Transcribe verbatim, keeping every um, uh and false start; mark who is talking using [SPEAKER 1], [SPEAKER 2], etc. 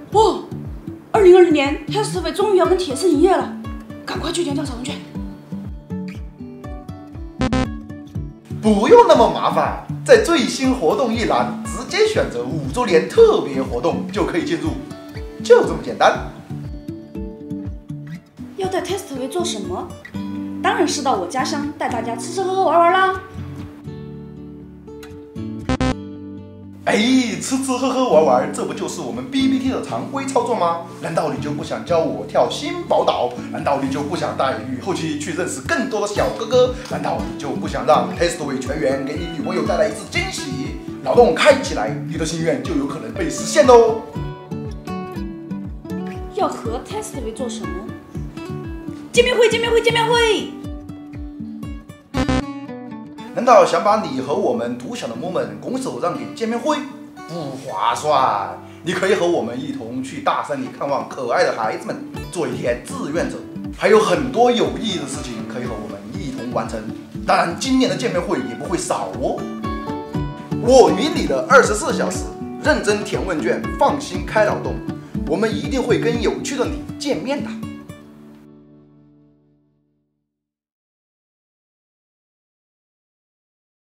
[SPEAKER 1] 哇，二零二零年 Testway 终于要跟铁丝营业了，赶快去填调查问卷。
[SPEAKER 2] 不用那么麻烦，在最新活动一栏直接选择五周年特别活动就可以进入，就这么简单。
[SPEAKER 1] 要带 Testway 做什么？当然是到我家乡带大家吃吃喝喝玩玩啦。
[SPEAKER 2] 哎，吃吃喝喝玩玩，这不就是我们 B B T 的常规操作吗？难道你就不想教我跳新宝岛？难道你就不想带你后期去认识更多的小哥哥？难道你就不想让 Testway 全员给你女朋友带来一次惊喜？脑洞开起来，你的心愿就有可能被实现喽！
[SPEAKER 1] 要和 Testway 做什么？见面会，见面会，见面会！
[SPEAKER 2] 难道想把你和我们独享的 moment 拱手让给见面会？不划算！你可以和我们一同去大山里看望可爱的孩子们，做一天志愿者，还有很多有意义的事情可以和我们一同完成。当然，今年的见面会也不会少哦。我与你的二十四小时，认真填问卷，放心开脑洞，我们一定会跟有趣的你见面的。